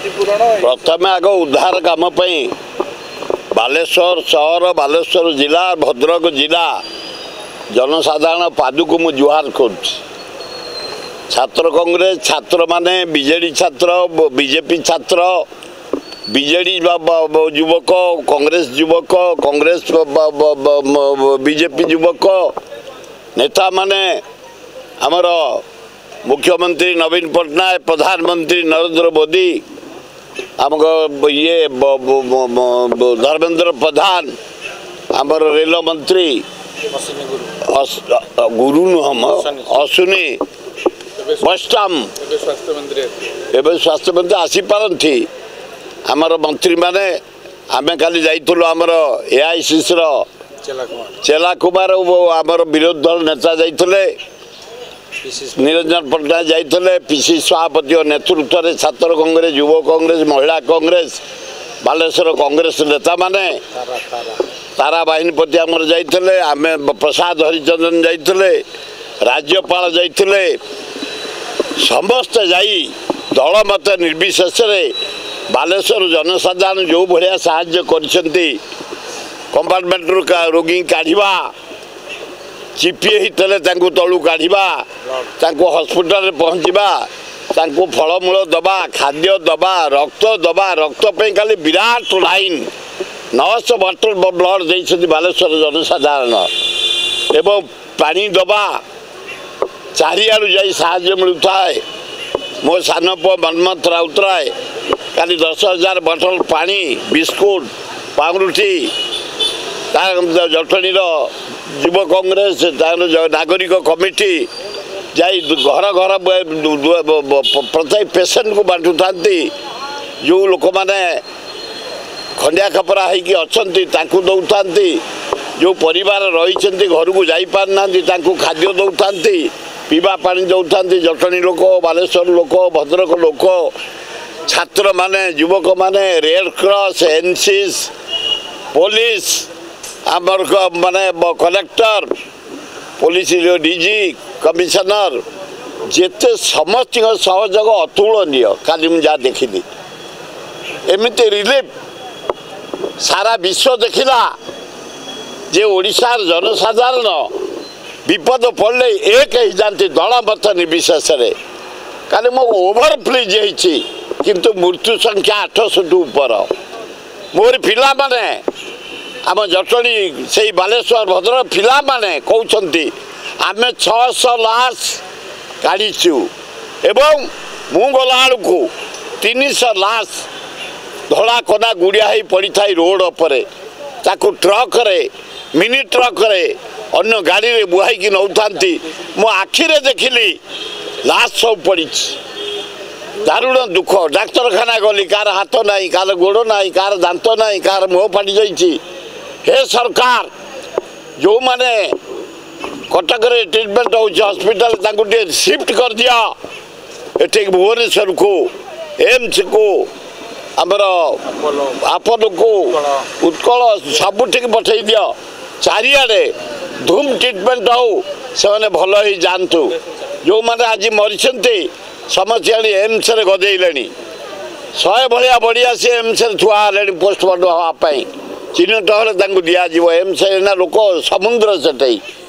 प्रथम आग उद्धार काम बालेश्वर सहर बालेश्वर जिला भद्रक जिला जनसाधारण पादुक मु जुहार कर छात्र कांग्रेस छात्र माने बीजेडी छात्र बीजेपी छात्र बीजेडी युवक कांग्रेस युवक कांग्रेस बीजेपी युवक नेता माने आमर मुख्यमंत्री नवीन पट्टनायक प्रधानमंत्री नरेंद्र मोदी आम ये धर्मेंद्र प्रधान आमर रेल मंत्री गुरु नुहम अश्विनी बस्टाम एवं स्वास्थ्य मंत्री आसी पारती आमर मंत्री माने आमे काली जाइथुलो आमर एआईसीसी रो चेला कुमार आमर विरोधी दल नेता जाइथले निरंजन पट्टनायक जाइथले पीसी सभापति नेतृत्व में छात्र कांग्रेस युव कांग्रेस महिला कांग्रेस बालेश्वर कांग्रेस नेता माने तारा बाहिनीपति आमर जाइथले आमे प्रसाद हरिचंदन जाइथले राज्यपाल जाइथले समस्त जाई दल मत निर्विशेष बालेश्वर जनसाधारण जो भाया साहाय्य करछंती कंपार्टमेंट रोगी काढ़ा चिपी होते तलू काढ़ा हस्पिटाल पहुँचवा फलमूल दबा खाद्य दबा रक्त पे खाली विराट लाइन 900 बोतल ब्लड देते बालेश्वर जनसाधारण एवं पानी दबा चारिआडू जाई साहाय्य मिलुता है मो सान पुओ मनमथ राउतराय काली 10,000 बोतल पानी बिस्कुट पाउरुटी जटणी युव कांग्रेस नागरिक कमिटी जाई घर घर प्रत्येक पेसेंट को बांटुता जो लोक मैंने खंडिया खपरा होती दौता जो परिवार रही घर को जापारना खाद्य दौता पीवा पानी दौता जटणी लोक बालेश्वर लोक भद्रक लोक छात्र माने युवक माने रेड क्रॉस एनसीसी पुलिस आमर माने कलेक्टर पुलिस डीजी कमिशनर जेते समस्त सहयोग अतुलनीय खाली मुझे देखी एमती रिलीफ सारा विश्व देखला जे ओडिशार जनसाधारण विपद पड़े एक ही जाती दल मत निर्विशेष काली मो ओभर फ्लिज होती किंतु मृत्यु संख्या 800 ऊपर मोर पिला माने आम जटणी से बालेश्वर भद्रक पिला माने कहते आम 600 लाश काढ़ीचु एवं मु गला को 300 लाश धड़ा कना गुड़िया ही पड़ी था रोड पर ट्रक रे मिनी ट्रक रे अन्य गाड़ी रे बुहाई की नौता मो आखिरे देखिली लाश सब पड़ी दारुण दुख डाक्तरखाना गली कार हाथ ना कार गोड़ ना कार दांत ना कार मुह फाटी जाइए हे सरकार जो माने कटक रे ट्रीटमेंट हो हस्पिटाल शिफ्ट कर दिया ये भुवनेश्वर को एम्स को आमर आपोलो को उत्कल सबुठ पठे दिया चारिआडे धूम ट्रीटमेंट हो से भल ही जातु जो मैंने आज मरीचंती समस्त एम्स रे गदेले 100 भाया बढ़िया सी एम्स थुआ पोस्टमार्टम हाँपाई चिन्हट हेल्ले दिज्व एम्स ना लोक समुद्र से